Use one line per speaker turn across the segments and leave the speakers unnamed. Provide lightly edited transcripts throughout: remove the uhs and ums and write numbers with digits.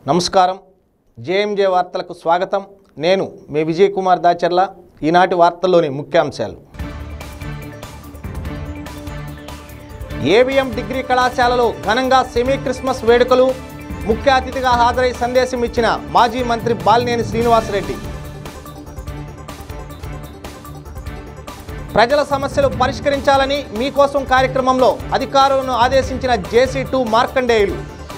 నమస్కారం. జేఎంజే వార్తలకు స్వాగతం. నేను మీ విజయ్ కుమార్ దాచర్ల. ఈనాటి వార్తల్లోని ముఖ్యాంశాలు. ఏవిఎం డిగ్రీ కళాశాలలో ఘనంగా సెమీ క్రిస్మస్ వేడుకలు. ముఖ్య అతిథిగా హాజరై సందేశం ఇచ్చిన మాజీ మంత్రి బాలినేని శ్రీనివాసరెడ్డి. ప్రజల సమస్యలు పరిష్కరించాలని మీకోసం కార్యక్రమంలో అధికారులను ఆదేశించిన జేసీ2 మార్కండేయులు.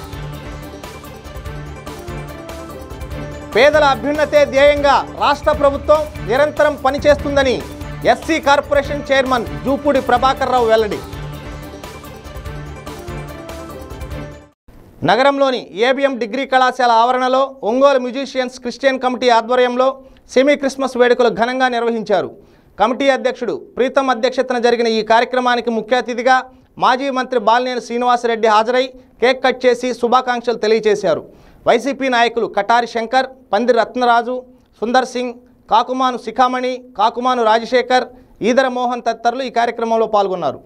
పేదల అభ్యున్నతే ధ్యేయంగా రాష్ట్ర ప్రభుత్వం నిరంతరం పనిచేస్తుందని SC corporation chairman Jupudi Prabhakar Rao వెల్లడి. నగరంలోని ఏబిఎం డిగ్రీ కళాశాల ఆవరణలో ఒంగోలు మ్యూజిషియన్స్ క్రిస్టియన్ కమిటీ ఆధ్వర్యంలో సెమీ క్రిస్మస్ వేడుకలు ఘనంగా నిర్వహించారు. కమిటీ అధ్యక్షుడు ప్రీతం అధ్యక్షతన జరిగిన ఈ కార్యక్రమానికి ముఖ్య అతిథిగా మాజీ మంత్రి బాలినేని శ్రీనివాసరెడ్డి హాజరై కేక్ కట్ చేసి శుభాకాంక్షలు తెలియజేశారు. వైసీపీ నాయకులు కటారి శంకర్, పంది రత్నరాజు, సుందర్ సింగ్, కాకుమాను శిఖామణి, కాకుమాను రాజశేఖర్, ఈదర మోహన్ తదితరులు ఈ కార్యక్రమంలో పాల్గొన్నారు.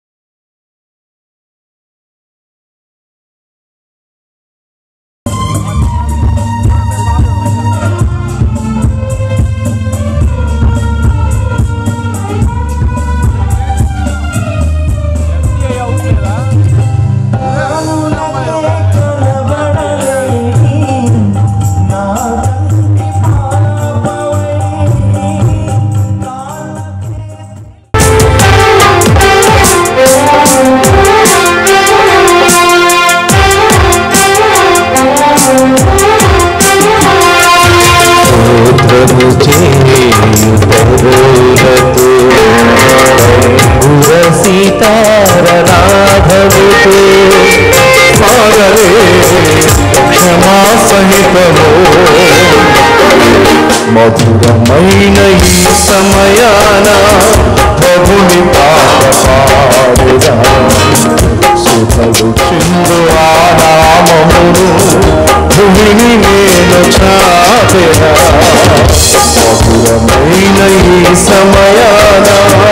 మధురమైన ఈ సమయాన ప్రభుని పాట పాడెదా, సుఖలు చిందు ఆ నామమును భూమిని నేను చాపెదా. మధురమైన ఈ సమయాన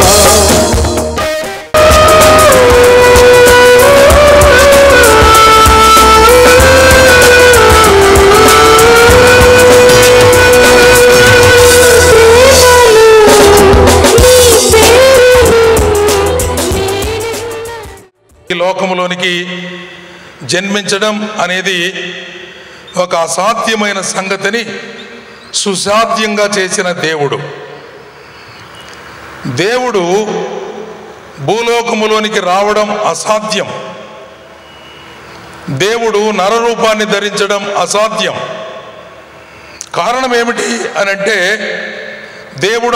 లోకములోనికి జన్మించడం అనేది ఒక అసాధ్యమైన సంగతిని సుసాధ్యంగా చేసిన దేవుడు భూలోకములోనికి రావడం అసాధ్యం. దేవుడు నరరూపాన్ని ధరించడం అసాధ్యం. కారణం ఏమిటి అనంటే దేవుడు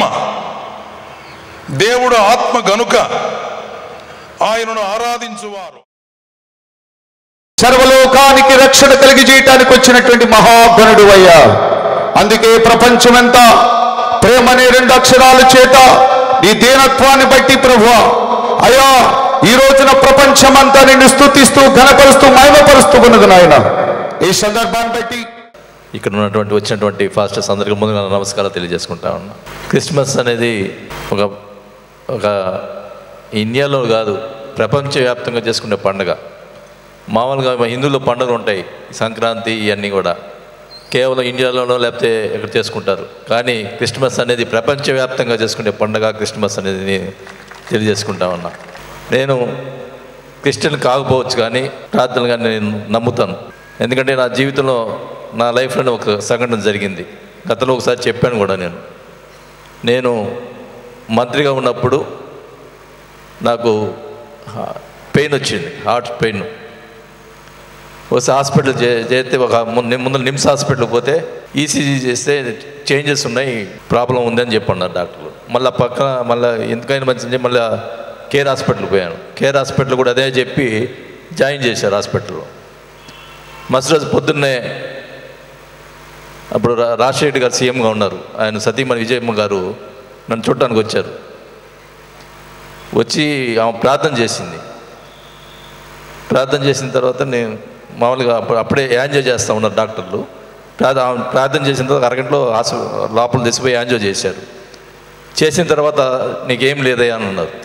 ఆత్మ గనుక ఆయనను ఆరాధించువారు
సర్వలోకానికి రక్షణ కలిగి చేయటానికి వచ్చినటువంటి మహాగణుడు అయ్యా. అందుకే ప్రపంచమంతా ప్రేమ అనే 2 అక్షరాల చేత నీ దీనత్వాన్ని బట్టి ప్రభువా అయ్యా ఈ రోజున ప్రపంచమంతా నిన్ను స్తుతిస్తూ ఘనపరుస్తూ మహిమపరుస్తూ ఉన్నది నాయన. ఈ సందర్భాన్ని బట్టి
ఇక్కడ వచ్చినటువంటి ఫాస్టర్స్ అందరికీ ముందుగా నమస్కారాలు తెలియజేసుకుంటా ఉన్నా. క్రిస్మస్ అనేది ఒక ఇండియాలో కాదు, ప్రపంచవ్యాప్తంగా చేసుకునే పండుగ. మామూలుగా హిందువుల పండుగలు ఉంటాయి, సంక్రాంతి ఇవన్నీ కూడా కేవలం ఇండియాలోనో లేకపోతే ఎక్కడ చేసుకుంటారు. కానీ క్రిస్మస్ అనేది ప్రపంచవ్యాప్తంగా చేసుకునే పండుగ. క్రిస్మస్ అనేది తెలియజేసుకుంటా ఉన్నా. నేను క్రిస్టియన్ కాకపోవచ్చు కానీ ప్రార్థనలు కానీ నేను నమ్ముతాను. ఎందుకంటే నా జీవితంలో నా లైఫ్లోనే ఒక సంఘటన జరిగింది. గతంలో ఒకసారి చెప్పాను కూడా. నేను మంత్రిగా ఉన్నప్పుడు నాకు పెయిన్ వచ్చింది, హార్ట్ పెయిన్. వస్తే హాస్పిటల్ చేస్తే ముందు నిమ్స్ హాస్పిటల్కి పోతే ఈసీజీ చేస్తే చేంజెస్ ఉన్నాయి, ప్రాబ్లం ఉందని చెప్పన్నారు డాక్టర్లు. మళ్ళీ ఎందుకైనా మంచిది మళ్ళీ కేర్ హాస్పిటల్కి పోయాను. కేర్ హాస్పిటల్ కూడా అదే చెప్పి జాయిన్ చేశారు హాస్పిటల్లో. మరుసటి రోజు పొద్దున్నే అప్పుడు రాజశేఖర్ గారు సీఎంగా ఉన్నారు, ఆయన సతీమణి విజయమ్మ గారు నన్ను చూడటానికి వచ్చారు. వచ్చి ఆమె ప్రార్థన చేసింది. ప్రార్థన చేసిన తర్వాత నేను మామూలుగా అప్పుడే యాంజో చేస్తూ ఉన్నారు డాక్టర్లు. ప్రార్థన చేసిన తర్వాత అరగంటలో లోపల తీసిపోయి యాంజో చేశారు. చేసిన తర్వాత నీకేం లేదయ్యా అని అన్నారు.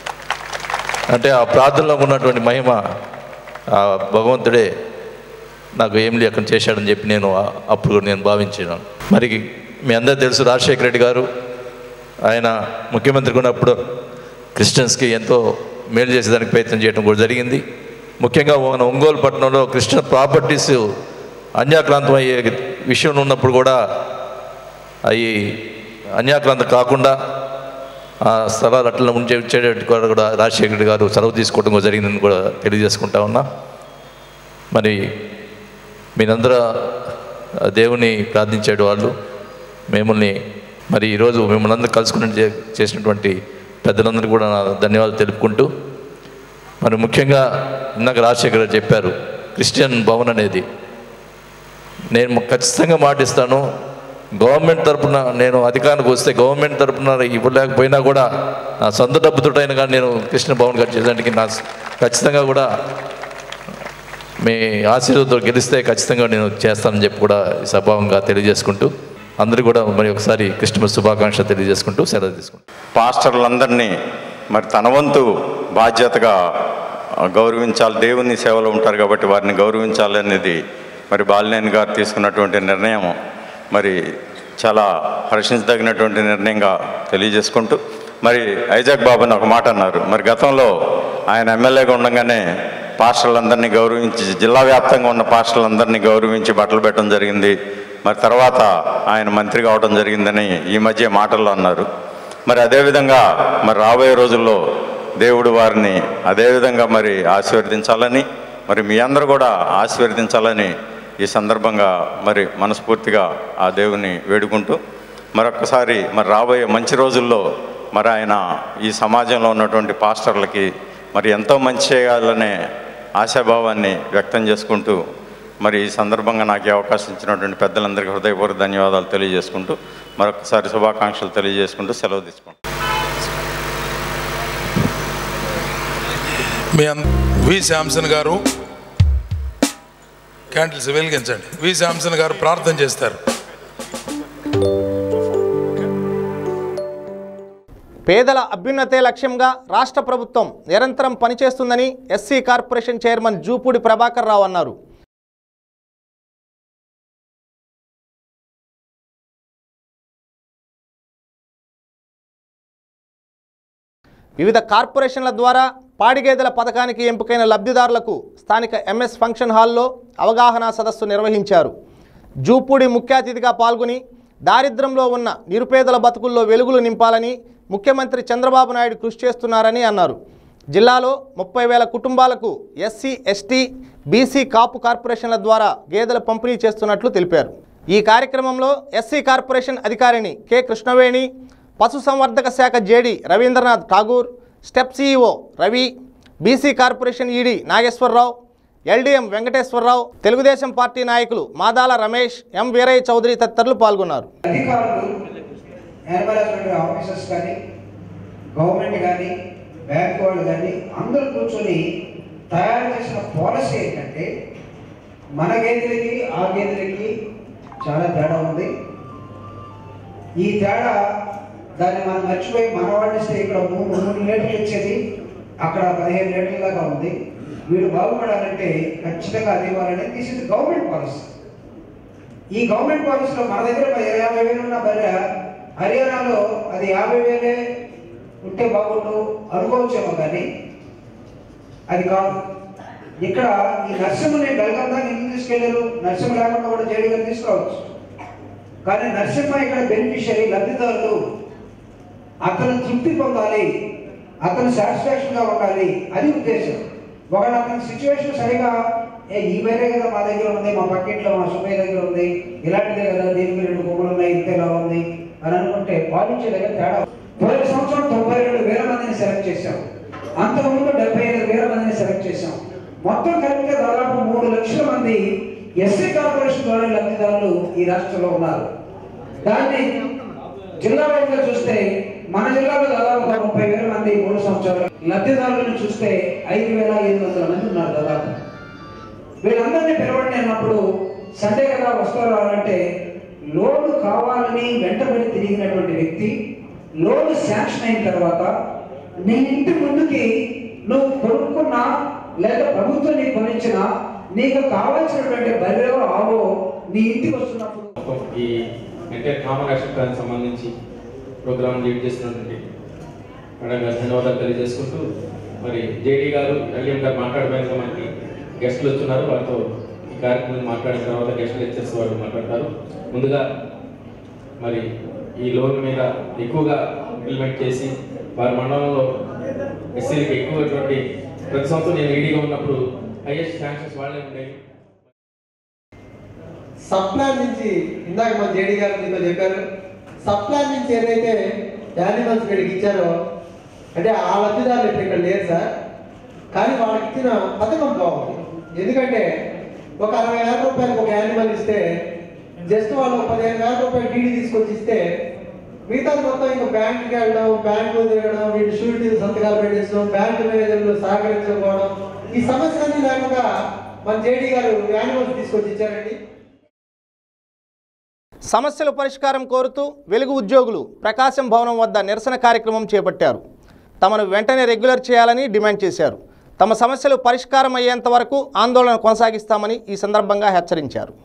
అంటే ఆ ప్రార్థనలో ఉన్నటువంటి మహిమ ఆ భగవంతుడే నాకు ఏం లేకుండా చేశాడని చెప్పి నేను అప్పుడు నేను భావించాను. మరి మీ అందరూ తెలుసు, రాజశేఖర రెడ్డి గారు ఆయన ముఖ్యమంత్రిగా ఉన్నప్పుడు క్రిస్టియన్స్కి ఎంతో మేలు చేసేదానికి ప్రయత్నం చేయడం కూడా జరిగింది. ముఖ్యంగా మన ఒంగోలు పట్టణంలో క్రిస్టియన్ ప్రాపర్టీస్ అన్యాక్రాంతం అయ్యే విషయం ఉన్నప్పుడు కూడా అవి అన్యాక్రాంతం కాకుండా ఆ స్థలాలు అట్లా ఉంచేటట్టు కూడా రాజశేఖర రెడ్డి గారు చొరవ తీసుకోవడం కూడా జరిగిందని కూడా తెలియజేసుకుంటా ఉన్నా. మరి మీరందరూ దేవుని ప్రార్థించేడు వాళ్ళు మిమ్మల్ని మరి ఈరోజు మిమ్మల్ని అందరూ కలుసుకుని చేసినటువంటి పెద్దలందరూ కూడా నా ధన్యవాదాలు తెలుపుకుంటూ, మరి ముఖ్యంగా ఇందాక రాజశేఖర్ గారు చెప్పారు క్రిస్టియన్ భవన్ అనేది, నేను ఖచ్చితంగా మాటిస్తాను. గవర్నమెంట్ తరఫున నేను అధికారానికి వస్తే గవర్నమెంట్ తరఫున ఇవ్వలేకపోయినా కూడా నా సొంత డబ్బుతోటైనా కానీ నేను క్రిస్టియన్ భవన్ కట్టేదానికి నా ఖచ్చితంగా కూడా మీ ఆశీర్వాదంతో గెలిస్తే ఖచ్చితంగా నేను చేస్తానని చెప్పి కూడా సభావంగా తెలియజేసుకుంటూ, అందరూ కూడా మరి ఒకసారి క్రిస్మస్ శుభాకాంక్షలు తెలియజేసుకుంటూ సెలవు తీసుకుంటాం.
పాస్టర్లందరినీ మరి తన వంతు బాధ్యతగా గౌరవించాలి, దేవుని సేవలో ఉంటారు కాబట్టి వారిని గౌరవించాలి అనేది మరి బాలినేని గారు తీసుకున్నటువంటి నిర్ణయం మరి చాలా హర్షించదగినటువంటి నిర్ణయంగా తెలియజేసుకుంటూ, మరి ఐజాక్ బాబుని ఒక మాట అన్నారు. మరి గతంలో ఆయన ఎమ్మెల్యేగా ఉండగానే పాస్టర్లందరినీ గౌరవించి, జిల్లా వ్యాప్తంగా ఉన్న పాస్టర్లందరినీ గౌరవించి బట్టలు పెట్టడం జరిగింది. మరి తర్వాత ఆయన మంత్రి కావడం జరిగిందని ఈ మధ్య మాటల్లో అన్నారు. మరి అదేవిధంగా మరి రాబోయే రోజుల్లో దేవుడు వారిని అదేవిధంగా మరి ఆశీర్వదించాలని, మరి మీ అందరూ కూడా ఆశీర్వదించాలని ఈ సందర్భంగా మరి మనస్ఫూర్తిగా ఆ దేవుని వేడుకుంటూ, మరొకసారి మరి రాబోయే మంచి రోజుల్లో మరి ఆయన ఈ సమాజంలో ఉన్నటువంటి పాస్టర్లకి మరి ఎంతో మంచి చేయాలనే ఆశాభావాన్ని వ్యక్తం చేసుకుంటూ, మరి ఈ సందర్భంగా నాకు అవకాశం ఇచ్చినటువంటి పెద్దలందరికీ హృదయపూర్వక ధన్యవాదాలు తెలియజేసుకుంటూ, మరొకసారి శుభాకాంక్షలు తెలియజేసుకుంటూ సెలవు తీసుకుంటాం.
మీ వి శాంసన్ గారు క్యాండిల్స్ వెలిగించండి. వి శాంసన్ గారు ప్రార్థన చేస్తారు.
పేదల అభ్యున్నతే లక్ష్యంగా రాష్ట్ర ప్రభుత్వం నిరంతరం పనిచేస్తుందని SC corporation chairman Jupudi Prabhakar Rao అన్నారు. వివిధ కార్పొరేషన్ల ద్వారా పాడిగేదెల పథకానికి ఎంపికైన లబ్ధిదారులకు స్థానిక ఎంఎస్ ఫంక్షన్ హాల్లో అవగాహన సదస్సు నిర్వహించారు. జూపూడి ముఖ్య అతిథిగా పాల్గొని దారిద్ర్యంలో ఉన్న నిరుపేదల బతుకుల్లో వెలుగులు నింపాలని ముఖ్యమంత్రి చంద్రబాబు నాయుడు కృషి చేస్తున్నారని అన్నారు. జిల్లాలో 30,000 కుటుంబాలకు ఎస్సీ, ఎస్టీ, బీసీ, కాపు కార్పొరేషన్ల ద్వారా గేదెల పంపిణీ చేస్తున్నట్లు తెలిపారు. ఈ కార్యక్రమంలో ఎస్సీ కార్పొరేషన్ అధికారిని కె కృష్ణవేణి, పశుసంవర్ధక శాఖ JD Ravindranath Tagore, step CEO Ravi, BC corporation ED Nageswararao, LDM Venkateswararao, Telugu Desam party నాయకులు మాదాల రమేష్, ఎం వీరయ్య చౌదరి తదితరులు పాల్గొన్నారు.
గవర్నమెంట్ కానీ బ్యాంక్ వాళ్ళు కానీ అందరూ కూర్చొని తయారు చేసిన పాలసీ ఏంటంటే మన గేదెలకి ఆ గేదెలకి చాలా తేడా ఉంది. ఈ తేడా దాన్ని మనం మర్చిపోయి మన వాళ్ళు ఇస్తే ఇక్కడ 3 లీటర్లు ఇచ్చేది అక్కడ 15 లీటర్ల దాకా ఉంది. వీడు బాగుపడాలంటే ఖచ్చితంగా అది ఇవ్వాలని దిస్ ఇస్ గవర్నమెంట్ పాలసీ. ఈ గవర్నమెంట్ పాలసీలో మన దగ్గర 50,000 ఉన్న బర్రె హర్యానాలో అది 50,000 ఉంటే బాగుండు అనుకోవచ్చేమో, కానీ అది కాదు. ఇక్కడ ఈ నరసింహని బెల్గం దాకా ఎందుకు తీసుకెళ్లారు? నరసింహ లేకుండా కూడా జేడీ గారు తీసుకోవచ్చు, కానీ నరసింహ ఇక్కడ బెనిఫిషియరీ, లబ్ధిదారులు, అతను తృప్తి పొందాలి, అతను సాటిస్ఫాక్షన్గా ఉండాలి, అది ఉద్దేశం. ఒకవేళ అతని సిచ్యువేషన్ సరిగా ఈ వేరే కదా మా దగ్గర ఉంది, మా పక్కింట్లో మా సుబ్బయ్య దగ్గర ఉంది, ఇలాంటిదే కదా, దీనికి 2 కొమ్ములు ఉన్నాయి, ఇంతేలా ఉంది అని అనుకుంటే పాలించే దగ్గర తేడా. పోయిన సంవత్సరం 92,000 మందిని సెలెక్ట్ చేశాం, అంతకుముందు 75,000 మందిని సెలెక్ట్ చేశాం. మొత్తం కలిపితే దాదాపు 3 లక్షల మంది ఎస్సీ కార్పొరేషన్ ద్వారా లబ్ధిదారులు ఈ రాష్ట్రంలో ఉన్నారు. దాన్ని జిల్లా వైద్యుగా చూస్తే మన జిల్లాలో దాదాపు 30,000 మంది 3 సంవత్సరాలు లబ్ధిదారులను చూస్తే 5,500 మంది ఉన్నారు దాదాపు. వీళ్ళందరినీ పిలవండి అన్నప్పుడు సండే కదా వస్తారు అంటే లోన్ కావాలని వెంటబడి తిరిగినటువంటి వ్యక్తి లోన్ శాంక్షన్ అయిన తర్వాత నీ ఇంటి ముందుకి నువ్వు కొనుక్కున్న లేదా ప్రభుత్వం నీకు పనిచ్చిన నీకు కావాల్సినటువంటి బర్రెలో ఆవో నీ ఇంటికి వస్తున్నప్పుడు
ఈ ఎంటైర్ కామన్ యాక్షన్ ప్లాన్ సంబంధించి ప్రోగ్రామ్ లీడ్ చేసినటువంటి ధన్యవాదాలు తెలియజేసుకుంటూ మరి జేడీ గారు ఎల్ఎం గారు మాట్లాడడానికి మనకి గెస్టులు వచ్చున్నారు. వారితో ఈ కార్యక్రమం మాట్లాడిన తర్వాత గెస్ట్ లెక్చర్స్ వారు మాట్లాడతారు. ముందుగా మరి ఈ లోన్ మీద ఎక్కువగా ఇంప్లిమెంట్ చేసి వారి మండలంలో ఎస్సీలకి ఎక్కువటువంటి ప్రతి సంవత్సరం నేను ఈడీగా ఉన్నప్పుడు హైయెస్ట్ శాంక్షన్స్ వాళ్ళే ఉండేవి.
సప్లాన్ నుంచి ఇందాక మన జేడీ గారు మీతో చెప్పారు, సప్లాన్ నుంచి ఏదైతే యానిమల్స్ వీడికి ఇచ్చారో అంటే ఆ లబ్ధిదారులు ఇప్పుడు ఇక్కడ లేరు సార్, కానీ వాళ్ళకి ఇచ్చిన పథకం బాగుంది. ఎందుకంటే ఒక 60,000 రూపాయలకు ఒక యానిమల్ ఇస్తే జస్ట్ వాళ్ళు 15,000 రూపాయలు డీడీ తీసుకొచ్చి ఇస్తే మిగతా మొత్తం ఇంకా బ్యాంకుకి వెళ్ళడం, బ్యాంకు తిరగడం, వీళ్ళు షూరిటీ సంతకాలు పెట్టించడం, బ్యాంకు మేనేజర్లు సహకరించకపోవడం, ఈ సమస్యలన్నీ లేకుండా మన జేడీ గారు యానిమల్స్ తీసుకొచ్చి ఇచ్చారండి.
సమస్యల పరిష్కారం కోరుతూ వెలుగు ఉద్యోగులు ప్రకాశం భవనం వద్ద నిరసన కార్యక్రమం చేపట్టారు. తమను వెంటనే రెగ్యులర్ చేయాలని డిమాండ్ చేశారు. తమ సమస్యలు పరిష్కారం అయ్యేంత వరకు ఆందోళన కొనసాగిస్తామని ఈ సందర్భంగా హెచ్చరించారు.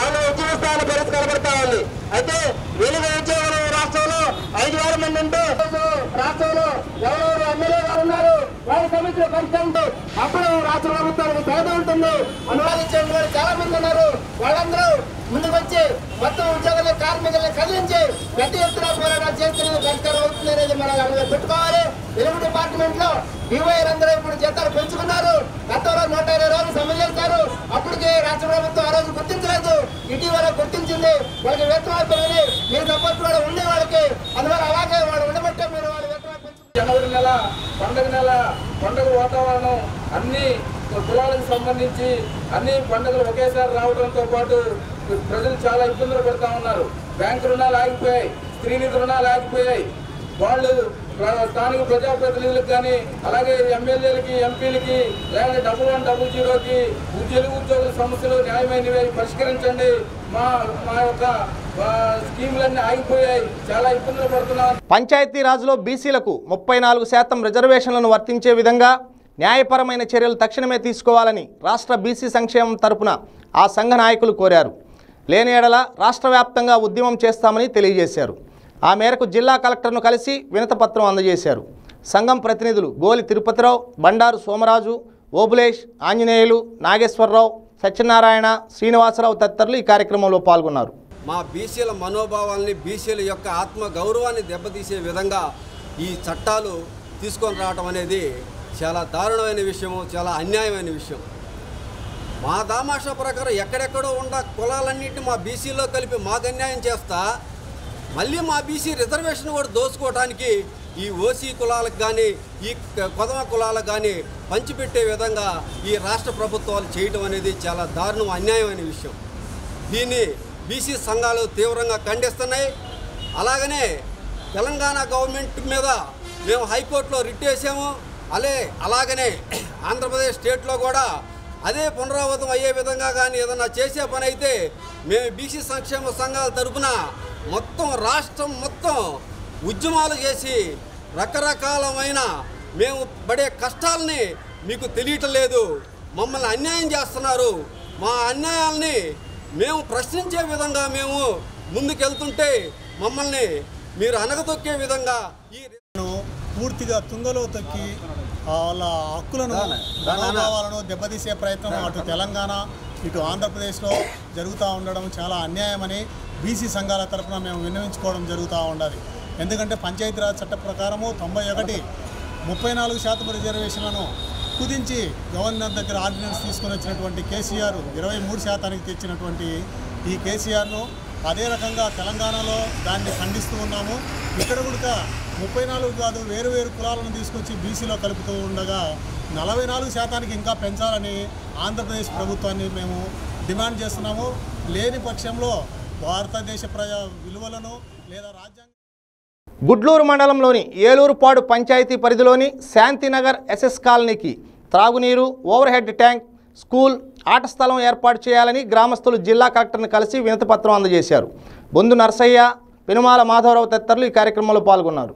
అయితే వెలుగు ఉద్యోగులు రాష్ట్రంలో 5,000 మంది ఉంటే రాష్ట్రంలో ఎవరెవరు ఎమ్మెల్యే గారు ఉన్నారు, వారి సమస్యలు పరిష్కరించే అప్పుడు రాష్ట్ర ప్రభుత్వానికి పేద ఉంటుంది. అనువాదించే వాళ్ళు చాలా మంది ఉన్నారు. వాళ్ళందరూ ముందుకు వచ్చి మొత్తం ఉద్యోగుల కార్మికులను కదిలించి పెద్ద ఎత్తున పోరాటం చేస్తున్నది పరిష్కారం అవుతుంది అనేది మనం పెట్టుకోవాలి. వెలుగు డిపార్ట్మెంట్ లో డివైఆర్ అందరూ ఇప్పుడు జీతాలు పెంచుకున్నారు. గతంలో 120 రోజులు సమ్మె చేశారు. అప్పటికి రాష్ట్ర ప్రభుత్వం ఆ రోజు గుర్తించలేదు, ఇటీవల గుర్తించింది. వాళ్ళకి వేతనాలు పెరిగి మీరు సపోర్ట్ కూడా ఉండే వాళ్ళకి అందువల్ల అలాగే వాడు ఉండబట్టే మీరు వాళ్ళ వేతనాలు పెంచుకున్నారు.
జనవరి నెల పండుగ వాతావరణం అన్ని కులాలకు సంబంధించి అన్ని పండుగలు ఒకేసారి రావడంతో పాటు ప్రజలు చాలా ఇబ్బందులు పడుతూ ఉన్నారు. బ్యాంకు రుణాలు ఆగిపోయాయి, స్త్రీనిధి రుణాలు ఆగిపోయాయి. వాళ్ళు స్థానిక ప్రజాప్రతినిధులకు కానీ అలాగే ఎమ్మెల్యేలకి, ఎంపీలకి లేకపోతే 1100కి ఉద్యోగుల సమస్యలు న్యాయమైనవి పరిష్కరించండి. మా యొక్క స్కీములన్నీ ఆగిపోయాయి, చాలా ఇబ్బందులు పడుతున్నాం.
పంచాయతీరాజ్లో బీసీలకు 34% రిజర్వేషన్లను వర్తించే విధంగా న్యాయపరమైన చర్యలు తక్షణమే తీసుకోవాలని రాష్ట్ర బీసీ సంక్షేమం తరపున ఆ సంఘ నాయకులు కోరారు. లేని ఎడల రాష్ట్ర వ్యాప్తంగా ఉద్యమం చేస్తామని తెలియజేశారు. ఆ మేరకు జిల్లా కలెక్టర్ను కలిసి వినతిపత్రం అందజేశారు. సంఘం ప్రతినిధులు గోలి తిరుపతిరావు, బండారు సోమరాజు, ఓబులేష్, ఆంజనేయులు, నాగేశ్వరరావు, సత్యనారాయణ, శ్రీనివాసరావు తదితరులు ఈ కార్యక్రమంలో పాల్గొన్నారు.
మా బీసీల మనోభావాల్ని, బీసీల యొక్క ఆత్మ గౌరవాన్ని దెబ్బతీసే విధంగా ఈ చట్టాలు తీసుకొని రావడం అనేది చాలా దారుణమైన విషయము, చాలా అన్యాయమైన విషయం. మా దామాషా ప్రకారం ఎక్కడెక్కడో ఉన్న కులాలన్నింటినీ మా బీసీలో కలిపి మాకు అన్యాయం చేస్తా మళ్ళీ మా బీసీ రిజర్వేషన్ కూడా దోచుకోవడానికి ఈ ఓసీ కులాలకు కానీ ఈ కొదమ కులాలకు కానీ పంచిపెట్టే విధంగా ఈ రాష్ట్ర ప్రభుత్వాలు చేయటం అనేది చాలా దారుణం, అన్యాయమైన విషయం. దీన్ని బీసీ సంఘాలు తీవ్రంగా ఖండిస్తున్నాయి. అలాగనే తెలంగాణ గవర్నమెంట్ మీద మేము హైకోర్టులో రిట్ వేసాము. అలాగనే ఆంధ్రప్రదేశ్ స్టేట్లో కూడా అదే పునరావృతం అయ్యే విధంగా కానీ ఏదన్నా చేసే పని అయితే మేము బీసీ సంక్షేమ సంఘాల తరఫున మొత్తం రాష్ట్రం మొత్తం ఉద్యమాలు చేసి రకరకాలమైన మేము పడే కష్టాలని మీకు తెలియటం లేదు. మమ్మల్ని అన్యాయం చేస్తున్నారు. మా అన్యాయాల్ని మేము ప్రశ్నించే విధంగా మేము ముందుకెళ్తుంటే మమ్మల్ని మీరు అనగదొక్కే విధంగా ఈ
పూర్తిగా తుంగలో తొక్కి వాళ్ళ హక్కులను, మనోభావాలను దెబ్బతీసే ప్రయత్నం అటు తెలంగాణ ఇటు ఆంధ్రప్రదేశ్లో జరుగుతూ ఉండడం చాలా అన్యాయమని బీసీ సంఘాల తరఫున మేము విన్నవించుకోవడం జరుగుతూ ఉండాలి. ఎందుకంటే పంచాయతీరాజ్ చట్ట ప్రకారము 91 34% రిజర్వేషన్లను కుదించి గవర్నర్ దగ్గర ఆర్డినెన్స్ తీసుకొని వచ్చినటువంటి కేసీఆర్ 23% తెచ్చినటువంటి ఈ కేసీఆర్ను అదే రకంగా తెలంగాణలో దాన్ని ఖండిస్తూ ఉన్నాము. ఇక్కడ కూడా 34 కాదు వేరు వేరు కులాలను తీసుకొచ్చి బీసీలో కలుపుతూ ఉండగా 44% ఇంకా పెంచాలని ఆంధ్రప్రదేశ్ ప్రభుత్వాన్ని మేము డిమాండ్ చేస్తున్నాము. లేని పక్షంలో భారతదేశ ప్రజా విలువలను లేదా రాజ్యాంగ
గుడ్లూరు మండలంలోని ఏలూరుపాడు పంచాయతీ పరిధిలోని శాంతినగర్ ఎస్ఎస్ కాలనీకి త్రాగునీరు, ఓవర్ హెడ్ ట్యాంక్, స్కూల్, ఆట స్థలం ఏర్పాటు చేయాలని గ్రామస్తులు జిల్లా కలెక్టర్ని కలిసి వినతిపత్రం అందజేశారు. బొందు నర్సయ్య, పెనుమాల మాధవరావు తదితరులు ఈ కార్యక్రమంలో పాల్గొన్నారు.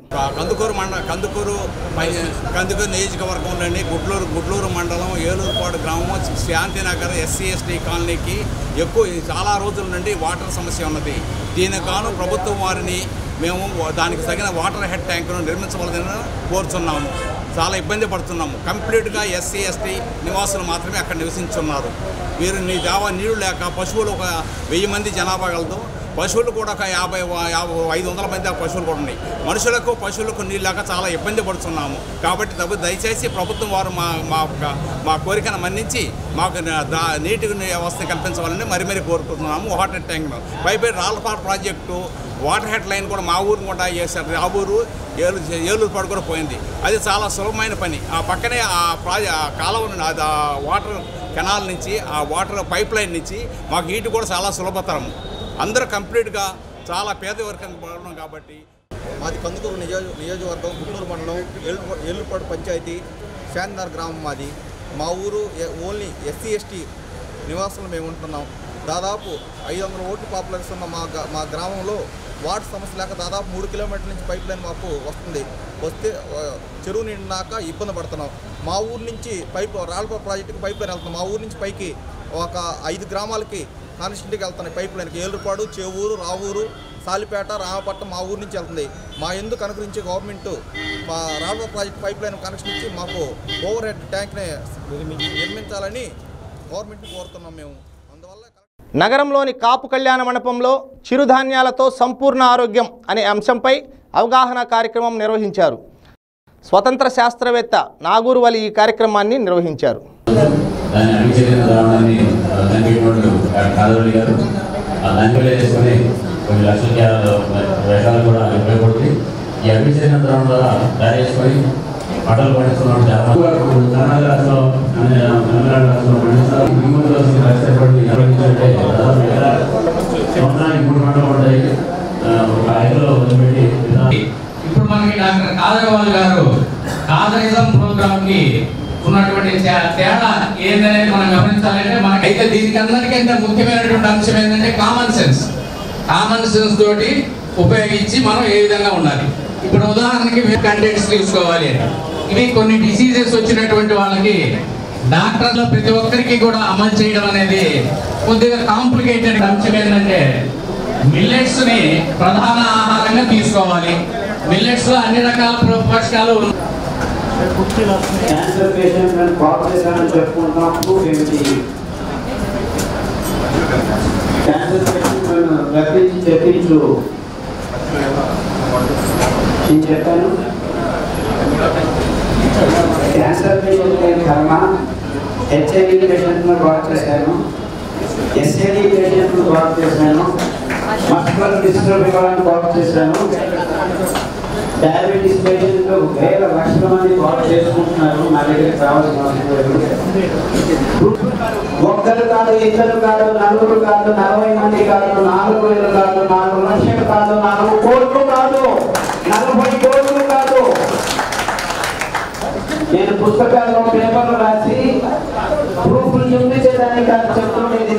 కందుకూరు నియోజకవర్గంలోని గుడ్లూరు మండలం ఏలూరుపాడు గ్రామం శాంతినగర్ ఎస్సీ ఎస్టీ కాలనీకి చాలా రోజుల నుండి వాటర్ సమస్య ఉన్నది. దీనికి గాను ప్రభుత్వం వారిని మేము దానికి తగిన వాటర్ హెడ్ ట్యాంకును నిర్మించవలదని కోరుతున్నాము. చాలా ఇబ్బంది పడుతున్నాము. కంప్లీట్గా ఎస్సీ ఎస్టీ నివాసులు మాత్రమే అక్కడ నివసించున్నారు. వీరు నీళ్లు లేక పశువులు ఒక 1000 మంది జనాభా కలదు. పశువులు కూడా ఒక 500 మంది పశువులు కూడా ఉన్నాయి. పశువులకు నీళ్ళు లేక చాలా ఇబ్బంది పడుతున్నాము. కాబట్టి దయచేసి ప్రభుత్వం వారు మా కోరికను మన్నించి మాకు నీటి వ్యవస్థ కల్పించవాలని మరీ కోరుకుంటున్నాము. వాటర్ ట్యాంక్ పైపై Rallapadu project water head line కూడా మా ఊరు కూడా చేశారు. ఆ ఊరు ఏలూరుపాడు కూడా పోయింది. అది చాలా సులభమైన పని. ఆ పక్కనే ఆ కాలువ వాటర్ కెనాల్ నుంచి ఆ వాటర్ పైప్ లైన్ నుంచి మాకు నీటి కూడా చాలా సులభతరం. అందరూ కంప్లీట్గా చాలా పేదవర్గం పడడం కాబట్టి.
మాది కందుకూరు నియోజకవర్గం గుడ్లూరు మండలం ఏలూరుపాడు పంచాయతీ శాంతినగర్ గ్రామం మాది. మా ఊరు ఓన్లీ ఎస్సీ ఎస్టీ నివాసులు మేము ఉంటున్నాం. దాదాపు 500 ఓట్ల పాపులేషన్ ఉన్న మా గ్రామంలో వాటర్ సమస్య లేక దాదాపు 3 కిలోమీటర్ల నుంచి పైప్ లైన్ మాకు వస్తే చెరువు నిండాక ఇబ్బంది పడుతున్నాం. మా ఊరు నుంచి రాళ్ళపాడు ప్రాజెక్టుకి పైప్ లైన్ వెళ్తున్నాం. మా ఊరు నుంచి పైకి ఒక 5 గ్రామాలకి కాన్స్టిట్యూన్సీకి వెళ్తున్నాయి పైప్ లైన్కి. ఏలూరుపాడు, చేవూరు, రావూరు, సాలిపేట, రామపట్నం మా ఊరు నుంచి వెళ్తుంది. మా ఎందుకు అనుకరించి గవర్నమెంట్ మా Rallapadu project pipe line connection ఇచ్చి మాకు ఓవర్ హెడ్ ట్యాంక్ని నిర్మించాలని గవర్నమెంట్ని కోరుతున్నాం మేము.
నగరంలోని కాపు కళ్యాణ మండపంలో చిరుధాన్యాలతో సంపూర్ణ ఆరోగ్యం అనే అంశంపై అవగాహన కార్యక్రమం నిర్వహించారు. స్వతంత్ర శాస్త్రవేత్త నాగూరు వలి ఈ కార్యక్రమాన్ని నిర్వహించారు.
పంటలు పండిస్తున్నాడు. కర్ణాటక రాష్ట్రం తమిళనాడు రాష్ట్రం సంవత్సరానికి 3 పంటలు పడ్డాయి. ఒక 5లో వదిలిపెట్టి ఇప్పుడు మనకి డాక్టర్ కాదరవాల్ గారు కాదరిజం ప్రోగ్రామ్ కి ఉన్నటువంటి తేడా ఏందనేది మనం గమనించాలంటే మనకైతే దీనికి అందరికంటే ముఖ్యమైనటువంటి అంశం ఏంటంటే కామన్ సెన్స్ తోటి ఉపయోగించి మనం ఏ విధంగా ఉండాలి. ఇప్పుడు ఉదాహరణకి కంటెంట్స్ తీసుకోవాలి. ఇవి కొన్ని డిసీజెస్ వచ్చినటువంటి వాళ్ళకి డాక్టర్లు ప్రతి ఒక్కరికి కూడా అమలు చేయడం అనేది కొద్దిగా కాంప్లికేటెడ్ అంశం. ఏంటంటే మిల్లెట్స్ ని ప్రధాన ఆహారంగా తీసుకోవాలి. మిల్లెట్స్ లో అన్ని రకాల పోషకాలు
క్యాన్సర్ పేషెంట్ అని కాల్ చేశానని చెప్పుకుంటున్నప్పుడు క్యాన్సర్ పేషెంట్ రప్పించి చెప్పించు నేను చెప్పాను. క్యాన్సర్ పేషెంట్ కర్మ, హెచ్ఐవి పేషెంట్ను కాల్ చేశాను, ఎస్ఐడి పేషెంట్ను కాల్ చేశాను, మస్కులర్ డిస్ట్రోఫీ వాళ్ళని కాల్ చేశాను. డయాబెటీస్ పేషెంట్లు వేల లక్షల మంది కాల్ చేసుకుంటున్నారు. నా దగ్గరికి రావాల్సిన అవసరం లేదు. ఒక్కరు కాదు, ఇద్దరు కాదు, నలుగురు కాదు, 40 మంది కాదు, 4,000 కాదు, 4 లక్షలు కాదు, 4 కోట్లు కాదు, 40 కోట్లు కాదు. నేను పుస్తకాల్లో పేపర్లు రాసి ప్రూఫ్లు చూపించేదానికి కాదు చెప్తుండేది.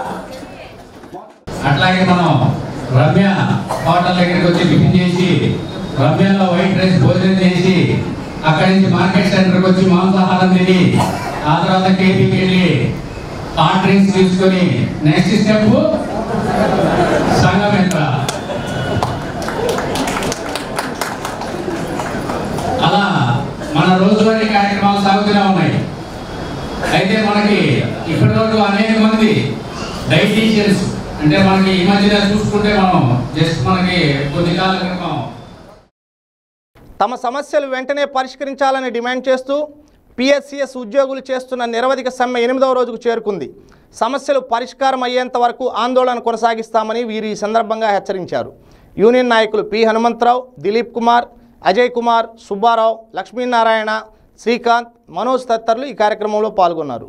అట్లాగే మనం రమ్య హోటల్ దగ్గరికి వచ్చి టిఫిన్ చేసి, రమ్యలో వైట్ రైస్ భోజనం చేసి, అక్కడి నుంచి మార్కెట్ సెంటర్కి వచ్చి మాంసాహారం తిని, ఆ తర్వాత కేపీకి వెళ్ళి హాట్ డ్రింక్స్ తీసుకొని నెక్స్ట్ స్టెప్ సంఘమిత్ర. అలా మన రోజువారీ కార్యక్రమాలు సాగుతూనే ఉన్నాయి. అయితే మనకి ఇప్పటి వరకు అనేక మంది డైటీషియన్స్ అంటే మనకి ఈ మధ్యన చూసుకుంటే మనం జస్ట్ మనకి కొద్ది కాలం క్రితం
తమ సమస్యలు వెంటనే పరిష్కరించాలని డిమాండ్ చేస్తూ పిఎస్సిఎస్ ఉద్యోగులు చేస్తున్న నిరవధిక సమ్మె 8వ రోజుకు చేరుకుంది. సమస్యలు పరిష్కారం అయ్యేంత వరకు ఆందోళన కొనసాగిస్తామని వీరు ఈ సందర్భంగా హెచ్చరించారు. యూనియన్ నాయకులు పి హనుమంతరావు, దిలీప్ కుమార్, అజయ్ కుమార్, సుబ్బారావు, లక్ష్మీనారాయణ, శ్రీకాంత్, మనోజ్ తదితరులు ఈ కార్యక్రమంలో పాల్గొన్నారు.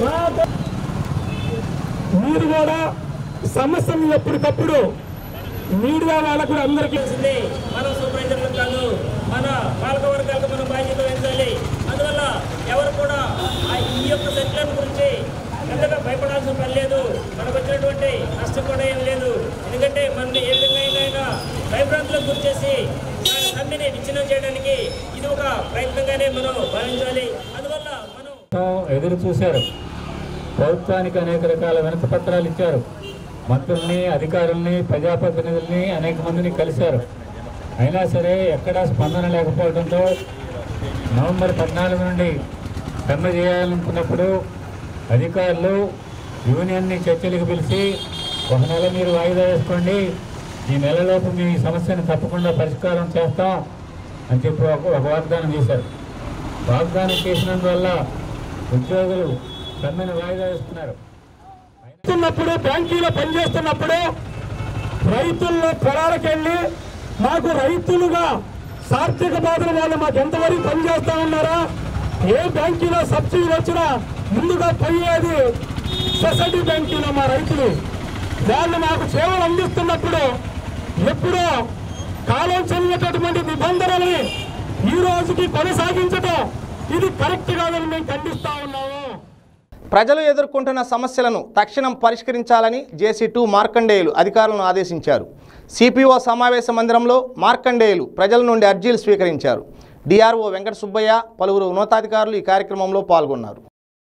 మీరు కూడా సమస్యలు ఎప్పటికప్పుడు
మీడియా వాళ్ళకు అందరికీ మనం సూపర్వైజర్లకు కాదు, మన పాలకవర్గాలకు మనం బాధ్యత వహించాలి. అందువల్ల ఎవరు కూడా ఈ యొక్క సెట్లను గురించి పెద్దగా భయపడాల్సిన పని లేదు. మనకు వచ్చినటువంటి నష్టం కూడా ఏం లేదు. ఎందుకంటే మనల్ని ఏ విధంగా భయభ్రాంతులకు గురి చేసి సమ్మెని విచ్ఛిన్నం చేయడానికి ఇది ఒక ప్రయత్నంగానే మనం భావించాలి. అందువల్ల మనం
ఎదురు చూశారు. ప్రభుత్వానికి అనేక రకాల వినతి పత్రాలు ఇచ్చారు. మంత్రుల్ని, అధికారుల్ని, ప్రజాప్రతినిధుల్ని అనేక మందిని కలిశారు. అయినా సరే ఎక్కడా స్పందన లేకపోవడంతో నవంబర్ 14 నుండి సమ్మె చేయాలనుకున్నప్పుడు అధికారులు యూనియన్ని చర్చలకు పిలిచి 1 నెల మీరు వాయిదా వేసుకోండి, ఈ నెలలోపు మీ సమస్యను తప్పకుండా పరిష్కారం చేస్తాం అని చెప్పి ఒక వాగ్దానం చేశారు. వాగ్దానం చేసినందువల్ల ఉద్యోగులు సమ్మెను వాయిదా వేస్తున్నారు.
బ్యాంకీలో పనిచేస్తున్నప్పుడు రైతుల్లో పొలాలకెళ్ళి మాకు రైతులుగా సార్థిక బాధలు వాళ్ళు మాకు ఎంతవరకు పనిచేస్తా ఉన్నారా, ఏ బ్యాంకీలో సబ్సిడీలు వచ్చినా ముందుగా పోయేది సొసైటీ బ్యాంకీలో మా రైతులు. వాళ్ళు మాకు సేవలు అందిస్తున్నప్పుడు ఎప్పుడో కాలం చెందినటువంటి నిబంధనల్ని ఈ రోజుకి కొనసాగించడం ఇది కరెక్ట్ కాదని మేము ఖండిస్తా ఉన్నాము.
ప్రజలు ఎదుర్కొంటున్న సమస్యలను తక్షణం పరిష్కరించాలని జేసీ2 మార్కండేయులు అధికారులను ఆదేశించారు. సిపిఓ సమావేశ మందిరంలో మార్కండేయులు ప్రజల నుండి అర్జీలు స్వీకరించారు. డిఆర్ఓ వెంకట సుబ్బయ్య, పలువురు ఉన్నతాధికారులు ఈ కార్యక్రమంలో పాల్గొన్నారు.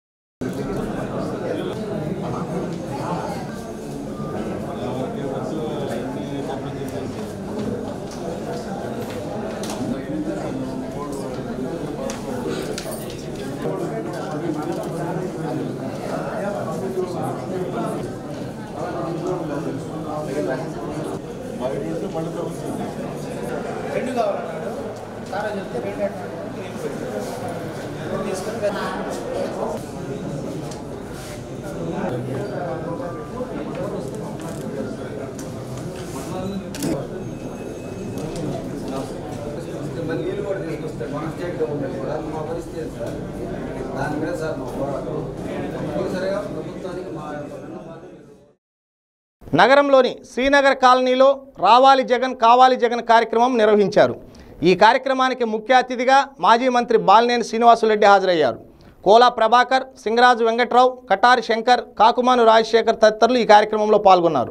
నగరంలోని శ్రీనగర్ కాలనీలో రావాలి జగన్ కావాలి జగన్ కార్యక్రమం నిర్వహించారు. ఈ కార్యక్రమానికి ముఖ్య అతిథిగా మాజీ మంత్రి బాలినేని శ్రీనివాసులరెడ్డి హాజరయ్యారు. కోలా ప్రభాకర్, సింగరాజు వెంకట్రావు, కటారి శంకర్, కాకుమాను రాజశేఖర్ తదితరులు ఈ కార్యక్రమంలో పాల్గొన్నారు.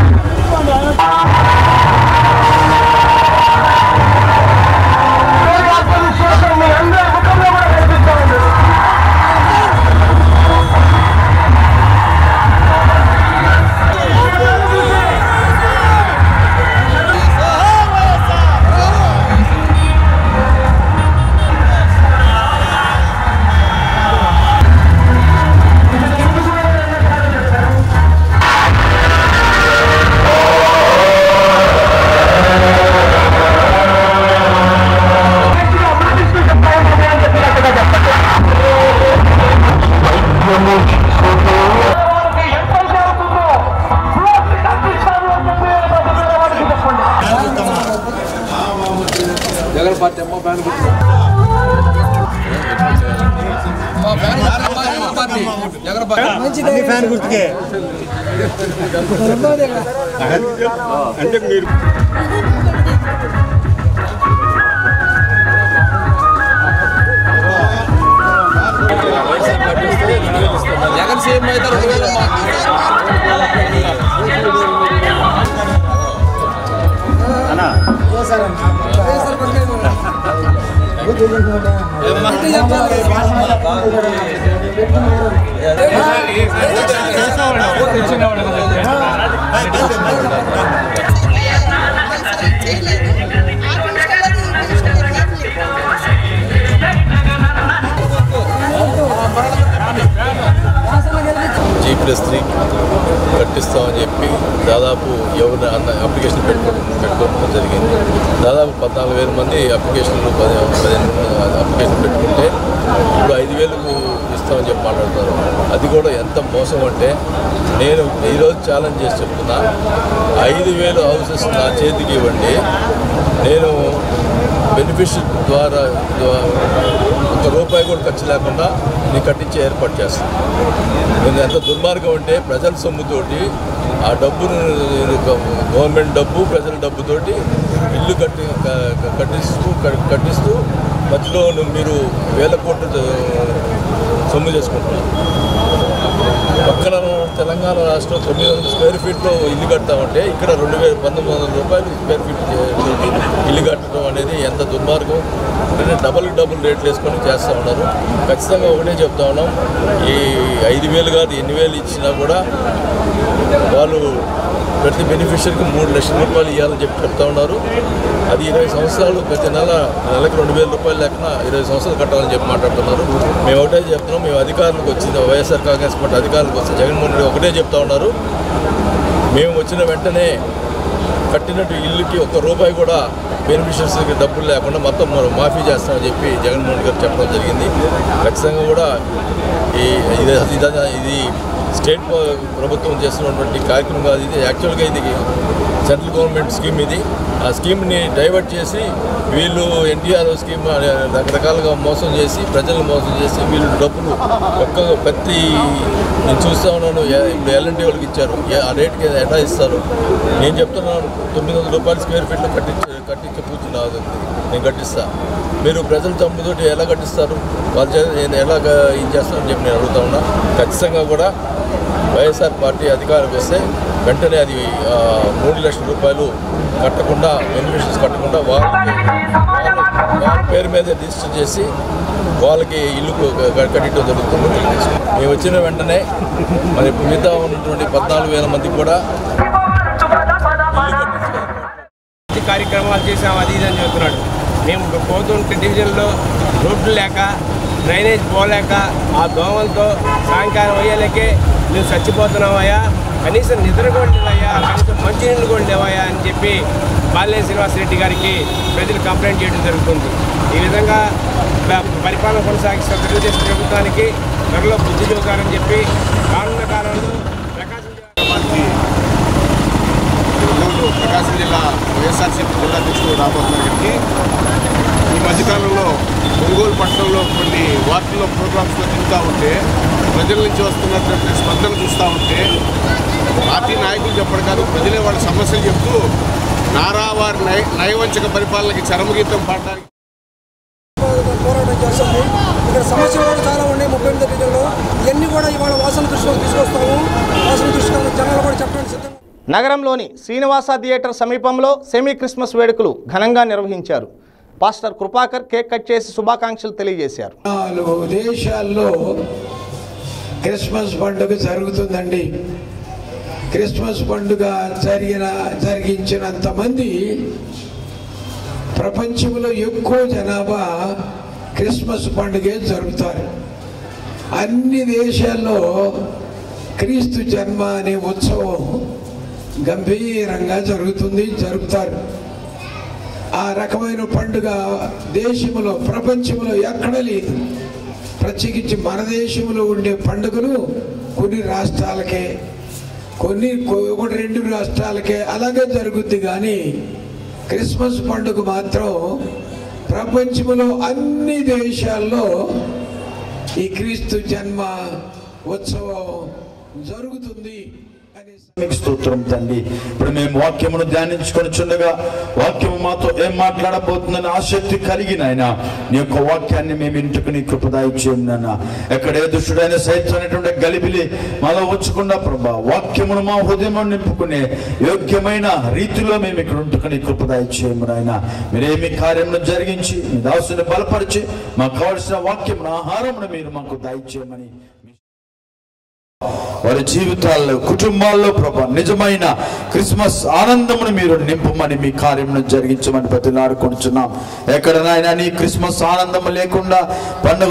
ఫ్యాన్ గుర్తుకే అంటే మీరు
జగన్ సీఎం అయితే
3 కట్టిస్తామని చెప్పి దాదాపు ఎవరు అప్లికేషన్ పెట్టుకోవడం జరిగింది. దాదాపు 14,000 మంది అప్లికేషన్లు 15 అప్లికేషన్ పెట్టుకుంటే ఇప్పుడు 5,000కు ఇస్తామని చెప్పి మాట్లాడుతున్నారు. అది కూడా ఎంత మోసం అంటే, నేను ఈరోజు ఛాలెంజ్ చేసి చెప్తున్నా, 5,000 హౌసెస్ నా చేతికి ఇవ్వండి, నేను బెనిఫిషియరీ ద్వారా ₹1 కూడా ఖర్చు లేకుండా నేను కట్టించే ఏర్పాటు చేస్తాను. నేను ఎంత దుర్మార్గం అంటే, ప్రజల సొమ్ముతోటి
ఆ డబ్బును గవర్నమెంట్ డబ్బు ప్రజల డబ్బుతోటి ఇల్లు కట్టిస్తూ మధ్యలో మీరు వేల కోట్లు సొమ్ము చేసుకుంటున్నారు. పక్కన తెలంగాణ రాష్ట్రం 900 స్క్వేర్ ఫీట్లో ఇల్లు కడతామంటే ఇక్కడ 1900 రూపాయలు స్క్వేర్ ఫీట్ ఇల్లు కట్టడం అనేది ఎంత దుర్మార్గం. అంటే డబుల్ రేట్లు వేసుకొని చేస్తూ ఉన్నారు. ఖచ్చితంగా ఒకటే చెప్తా ఉన్నాం, ఈ 5,000 కాదు 8,000 ఇచ్చినా కూడా వాళ్ళు ప్రతి బెనిఫిషరీకి 3 లక్షల రూపాయలు ఇవ్వాలని చెప్తా ఉన్నారు. అది 20 సంవత్సరాలు ప్రతి నెలకు 2,000 రూపాయలు లేకుండా 20 సంవత్సరాలు కట్టాలని చెప్పి మాట్లాడుతున్నారు. మేము ఒకటే చెప్తున్నాం, మేము అధికారులకు వచ్చింది వైఎస్ఆర్ కాంగ్రెస్ పార్టీ అధికారులకు వస్తే జగన్మోహన్ రెడ్డి ఒకటే చెప్తా ఉన్నారు, మేము వచ్చిన వెంటనే కట్టినట్టు ఇల్లుకి ఒక్క రూపాయి కూడా బెనిఫిషరీస్కి డబ్బులు లేకుండా మొత్తం మనం మాఫీ చేస్తామని చెప్పి జగన్మోహన్ గారు చెప్పడం జరిగింది. ఖచ్చితంగా కూడా ఇది స్టేట్ ప్రభుత్వం చేస్తున్నటువంటి కార్యక్రమం కాదు. ఇది యాక్చువల్గా ఇది సెంట్రల్ గవర్నమెంట్ స్కీమ్. ఇది ఆ స్కీమ్ని డైవర్ట్ చేసి వీళ్ళు ఎన్టీఆర్ స్కీమ్ రకరకాలుగా మోసం చేసి ప్రజలను మోసం చేసి వీళ్ళు డబ్బులు ప్రతి నేను చూస్తూ ఉన్నాను. ఇప్పుడు ఎల్ఎన్టీ వాళ్ళకి ఇచ్చారు, ఆ రేటుకి ఎట్లా ఇస్తారు? నేను చెప్తున్నాను 900 రూపాయలు స్క్వేర్ ఫీట్లో కట్టించే పూర్తి నాది, నేను కట్టిస్తా. మీరు ప్రజల తమ్ముతోటి ఎలా కట్టిస్తారు? వాళ్ళు ఎలా ఇది చేస్తారని చెప్పి నేను అడుగుతా ఉన్నా. ఖచ్చితంగా కూడా వైఎస్ఆర్ పార్టీ అధికారం వస్తే వెంటనే అది 3 లక్షల రూపాయలు కట్టకుండా బెనిఫిషరీస్ కట్టకుండా వాళ్ళ పేరు మీద రిజిస్టర్ చేసి వాళ్ళకి ఇల్లు కట్టడం జరుగుతుంది. మేము వచ్చిన వెంటనే మరి మిగతా ఉన్నటువంటి 14,000 మందికి కూడా
కార్యక్రమాలు చేసాం, అది ఇది అని చెప్తున్నాడు. మేము పోతుంటే డివిజన్లో రోడ్లు లేక డ్రైనేజ్ పోలేక ఆ దోమలతో సాయంకాలం అయ్యేలకే మేము చచ్చిపోతున్నామయ్యా, కనీసం నిద్ర కూడా లేవయ్యా, కనీసం మంచినీళ్ళు కూడా లేవయ్యా అని చెప్పి బాలినేని శ్రీనివాసరెడ్డి గారికి ప్రజలు కంప్లైంట్ చేయడం జరుగుతుంది. ఈ విధంగా పరిపాలన కొనసాగిస్తున్న తెలుగుదేశం ప్రభుత్వానికి త్వరలో బుద్ధి చెబుతారని చెప్పి రానున్న కాలంలో
ప్రకాశం జిల్లా వైఎస్ఆర్సీపీ జిల్లా అధ్యక్షుడు రాబోతున్న గారికి ఈ మధ్యకాలంలో ఒంగోలు పట్టణంలో కొన్ని వార్తల్లో ప్రోగ్రామ్స్లో తిరుగుతూ ఉంటే ప్రజల నుంచి వస్తున్నటువంటి స్పందన చూస్తూ ఉంటే పార్టీ నాయకులు చెప్పడం కాదు, ప్రజలే వాళ్ళ సమస్యలు చెప్తూ నారావారి నయవంచక పరిపాలనకి చరమగీతం పాడడానికి
పోరాటం చేస్తుంది. ఇక్కడ సమస్యలు కూడా చాలా ఉన్నాయి 38 డివిజన్లో. ఇవన్నీ కూడా ఇవాళ వాసన దృష్టిలో తీసుకొస్తాము. వాసన దృష్టిలో జనాలు కూడా చెప్పడానికి సిద్ధంగా.
నగరంలోని శ్రీనివాస థియేటర్ సమీపంలో సెమీ క్రిస్మస్ వేడుకలు ఘనంగా నిర్వహించారు. పాస్టర్ కృపాకర్ కేక్ కట్ చేసి శుభాకాంక్షలు తెలియజేశారు.
4 దేశాల్లో క్రిస్మస్ పండుగ జరుగుతుందండి. క్రిస్మస్ పండుగ జరిగించినంత మంది ప్రపంచంలో ఎక్కువ జనాభా క్రిస్మస్ పండుగే జరుపుతారు. అన్ని దేశాల్లో క్రీస్తు జన్మ అనే ఉత్సవం గంభీరంగా జరుపుతారు. ఆ రకమైన పండుగ దేశంలో ప్రపంచంలో ఎక్కడ లేదు. ప్రత్యేకించి మన దేశంలో ఉండే పండుగలు కొన్ని రాష్ట్రాలకే, కొన్ని 1-2 రాష్ట్రాలకే అలాగే జరుగుద్ది. కానీ క్రిస్మస్ పండుగ మాత్రం ప్రపంచంలో అన్ని దేశాల్లో ఈ క్రీస్తు జన్మ ఉత్సవం జరుగుతుంది.
మీకు స్తోత్రం తండ్రి. ఇప్పుడు మేము వాక్యమును ధ్యానించుకొని చుండగా వాక్యము మాతో ఏం మాట్లాడబోతుందని ఆసక్తి కలిగిన ఆయన నీ యొక్క వాక్యాన్ని మేము ఇంటికి నీ కృపదాయి చేయమన్నా. ఎక్కడే దుష్టుడైన సైతం అనేటువంటి గలిబిలి మాలో వచ్చకుండా ప్రభా వాక్యమును మా హృదయం నింపుకునే యోగ్యమైన రీతిలో మేము ఇక్కడ ఉంటుకు నీ కృపదాయి చేయమని ఆయన మీరేమి కార్యమును జరిగించి మీ దాసుని బలపరిచి మాకు కావలసిన వాక్యమును ఆహారమును మీరు మాకు దయచేయమని వారి జీవితాల్లో కుటుంబాల్లో ప్రభా నిజమైన క్రిస్మస్ ఆనందమును మీరు నింపమని మీ కార్యమును జరిగించమని బతిలాడుకుంటున్నాం. ఎక్కడనైనా నీ క్రిస్మస్ ఆనందము లేకుండా పండుగ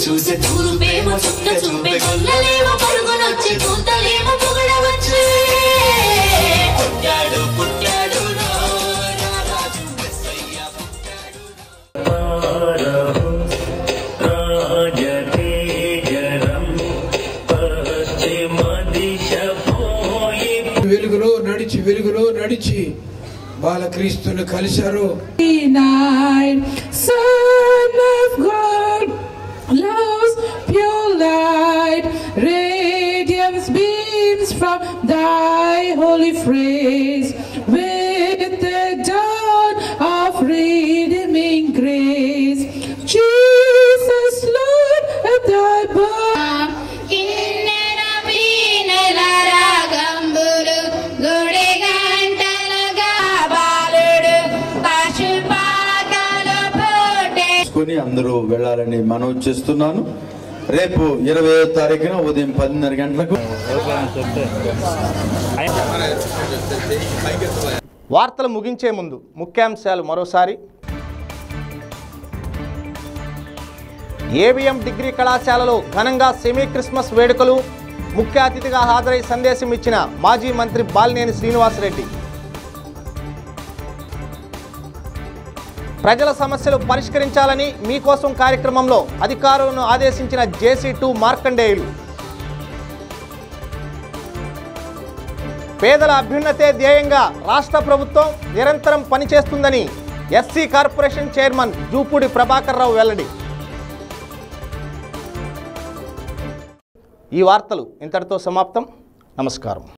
చూసే తూర్పేమో చుక్క చూపే గొల్లలేమో పరుగునొచ్చి కూతలేమో పొగడవచ్చు పుట్టాడు పుట్టాడు రారాజు మెస్సయ్య పుట్టాడు
వెలుగులో నడిచి వెలుగులో నడిచి బాలక్రీస్తుని కలిశారు.
Son of God, love's pure light, radiance beams from thy holy phrase, with the dawn of redeeming grace. Jesus, Lord, at thy birth.
అందరూ వెళ్ళాలని మనవి చేస్తున్నాను. రేపు 20వ తారీఖున ఉదయం 10:30 గంటలకు.
వార్తలు ముగించే ముందు ముఖ్యాంశాలు మరోసారి. ఏవిఎం డిగ్రీ కళాశాలలో ఘనంగా సెమీ క్రిస్మస్ వేడుకలు. ముఖ్య అతిథిగా హాజరై సందేశం ఇచ్చిన మాజీ మంత్రి బాలినేని శ్రీనివాసరెడ్డి. ప్రజల సమస్యలు పరిష్కరించాలని మీకోసం కార్యక్రమంలో అధికారులను ఆదేశించిన జేసీ2 మార్కండేయులు. పేదల అభ్యున్నతే ధ్యేయంగా రాష్ట్ర ప్రభుత్వం నిరంతరం పనిచేస్తుందని SC corporation chairman Jupudi Prabhakar Rao వెల్లడి. ఈ వార్తలు ఇంతటితో సమాప్తం. నమస్కారం.